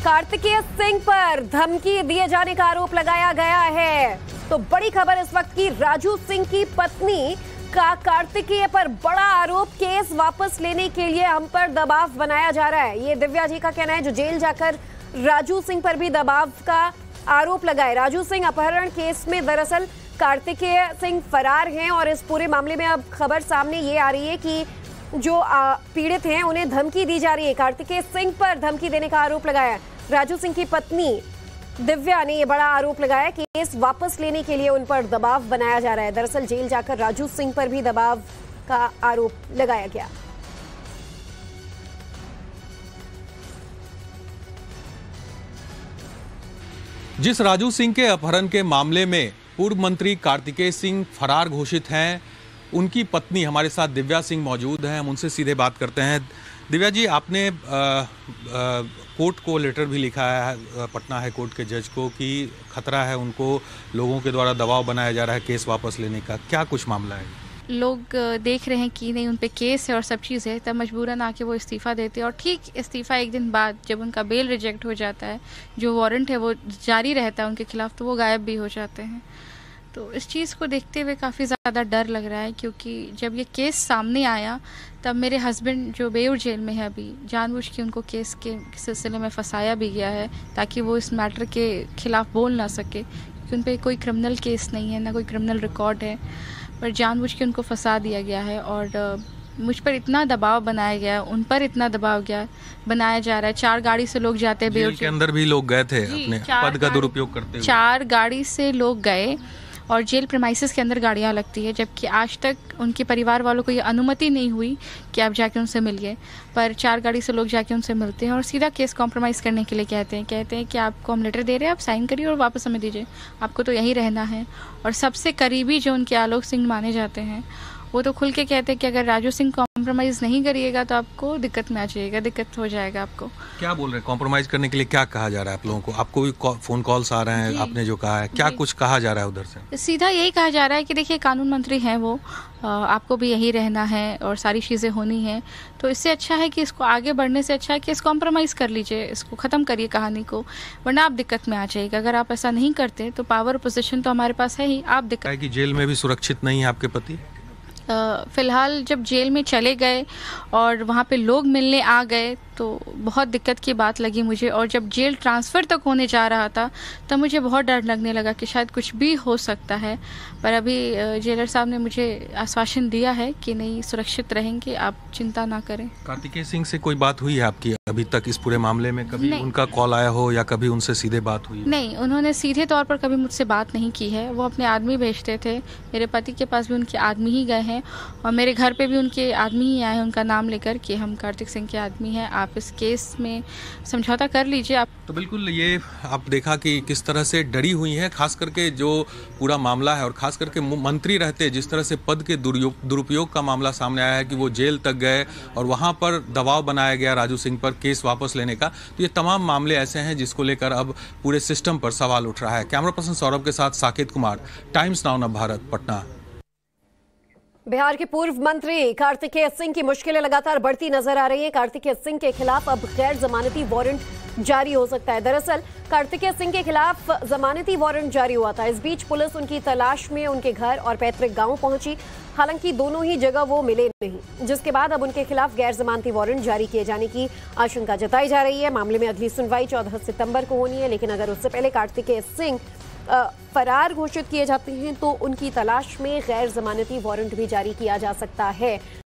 कार्तिकेय सिंह पर धमकी दिए जाने का आरोप लगाया गया है। तो बड़ी खबर इस वक्त की, राजू सिंह की पत्नी का कार्तिकेय पर बड़ा आरोप, केस वापस लेने के लिए हम पर दबाव बनाया जा रहा है। ये दिव्या जी का कहना है, जो जेल जाकर राजू सिंह पर भी दबाव का आरोप लगाए। राजू सिंह अपहरण केस में दरअसल कार्तिकेय सिंह फरार हैं और इस पूरे मामले में अब खबर सामने ये आ रही है कि जो पीड़ित हैं उन्हें धमकी दी जा रही है। कार्तिकेय सिंह पर धमकी देने का आरोप लगाया राजू सिंह की पत्नी दिव्या ने। ये बड़ा आरोप लगाया कि केस वापस लेने के लिए उन पर दबाव बनाया जा रहा है। दरअसल जेल जाकर राजू सिंह पर भी दबाव का आरोप लगाया गया। जिस राजू सिंह के अपहरण के मामले में पूर्व मंत्री कार्तिकेय सिंह फरार घोषित हैं, उनकी पत्नी हमारे साथ दिव्या सिंह मौजूद हैं। हम उनसे सीधे बात करते हैं। दिव्या जी, आपने कोर्ट को लेटर भी लिखा है, पटना हाई कोर्ट के जज को, कि खतरा है उनको, लोगों के द्वारा दबाव बनाया जा रहा है केस वापस लेने का। क्या कुछ मामला है? लोग देख रहे हैं कि नहीं उन पे केस है और सब चीज़ है, तब मजबूरन आके वो इस्तीफ़ा देते हैं। और ठीक इस्तीफ़ा एक दिन बाद जब उनका बेल रिजेक्ट हो जाता है, जो वारंट है वो जारी रहता है उनके खिलाफ, तो वो गायब भी हो जाते हैं। तो इस चीज़ को देखते हुए काफ़ी ज़्यादा डर लग रहा है, क्योंकि जब ये केस सामने आया तब मेरे हस्बैंड जो बेऊर जेल में है अभी, जानबूझ के उनको केस के सिलसिले में फंसाया भी गया है ताकि वो इस मैटर के खिलाफ बोल ना सके, क्योंकि उन पर कोई क्रिमिनल केस नहीं है, ना कोई क्रिमिनल रिकॉर्ड है, पर जानबूझ के उनको फंसा दिया गया है। और मुझ पर इतना दबाव बनाया गया, उन पर इतना दबाव बनाया जा रहा है। 4 गाड़ी से लोग जाते हैं, जेल के अंदर भी लोग गए थे अपने पद का दुरुपयोग करते हुए। 4 गाड़ी से लोग गए और जेल प्रेमाइसिस के अंदर गाड़ियाँ लगती है, जबकि आज तक उनके परिवार वालों को ये अनुमति नहीं हुई कि आप जाके उनसे मिलिए। पर 4 गाड़ी से लोग जाके उनसे मिलते हैं और सीधा केस कॉम्प्रोमाइज़ करने के लिए कहते हैं कि आपको हम लेटर दे रहे हैं, आप साइन करिए और वापस हमें दीजिए, आपको तो यहीं रहना है। और सबसे करीबी जो उनके आलोक सिंह माने जाते हैं, वो तो खुल के कहते हैं कि अगर राजू सिंह कॉम्प्रोमाइज़ नहीं करिएगा तो आपको दिक्कत में आ जाइएगा, दिक्कत हो जाएगा आपको। क्या बोल रहे हैं? कॉम्प्रोमाइज़ करने के लिए क्या कहा जा रहा है आप लोगों को? आपको भी फ़ोन कॉल्स आ रहे हैं, आपने जो कहा है, क्या कुछ कहा जा रहा है उधर से? सीधा यही कहा जा रहा है कि देखिए, कानून मंत्री हैं वो, आपको भी यही रहना है और सारी चीज़ें होनी हैं, तो इससे अच्छा है कि इसको आगे बढ़ने से अच्छा है कि इसको कॉम्प्रोमाइज़ कर लीजिए, इसको ख़त्म करिए कहानी को, वरना आप दिक्कत में आ जाइएगा। अगर आप ऐसा नहीं करते तो पावर पोजीशन तो हमारे पास है ही, आप दिक्कत। कि जेल में भी सुरक्षित नहीं है आपके पति? फ़िलहाल जब जेल में चले गए और वहाँ पे लोग मिलने आ गए तो बहुत दिक्कत की बात लगी मुझे। और जब जेल ट्रांसफ़र तक होने जा रहा था तब मुझे बहुत डर लगने लगा कि शायद कुछ भी हो सकता है। पर अभी जेलर साहब ने मुझे आश्वासन दिया है कि नहीं, सुरक्षित रहेंगे, आप चिंता ना करें। कार्तिकेय सिंह से कोई बात हुई है आपकी अभी तक इस पूरे मामले में? कभी उनका कॉल आया हो या कभी उनसे सीधे बात हुई? नहीं, उन्होंने सीधे तौर पर कभी मुझसे बात नहीं की है। वो अपने आदमी भेजते थे, मेरे पति के पास भी उनके आदमी ही गए हैं और मेरे घर पे भी उनके आदमी ही आए हैं उनका नाम लेकर कि हम कार्तिक सिंह के आदमी हैं, आप इस केस में समझौता कर लीजिए आप। तो बिल्कुल ये आप देखा कि किस तरह से डरी हुई हैं, खास करके जो पूरा मामला है और खास करके मंत्री रहते जिस तरह से पद के दुरुपयोग का मामला सामने आया है कि वो जेल तक गए और वहाँ पर दबाव बनाया गया राजू सिंह पर केस वापस लेने का। तो ये तमाम मामले ऐसे हैं जिसको लेकर अब पूरे सिस्टम पर सवाल उठ रहा है। कैमरा पर्सन सौरभ के साथ साकेत कुमार, टाइम्स नाउ नवभारत, पटना। बिहार के पूर्व मंत्री कार्तिकेय सिंह की मुश्किलें लगातार बढ़ती नजर आ रही हैं। कार्तिकेय सिंह के खिलाफ अब गैर जमानती वारंट जारी हो सकता है। दरअसल कार्तिकेय सिंह के खिलाफ जमानती वारंट जारी हुआ था। इस बीच पुलिस उनकी तलाश में उनके घर और पैतृक गांव पहुंची, हालांकि दोनों ही जगह वो मिले नहीं, जिसके बाद अब उनके खिलाफ गैर जमानती वारंट जारी किए जाने की आशंका जताई जा रही है। मामले में अगली सुनवाई 14 सितंबर को होनी है, लेकिन अगर उससे पहले कार्तिकेय सिंह फरार घोषित किए जाते हैं तो उनकी तलाश में गैर जमानती वारंट भी जारी किया जा सकता है।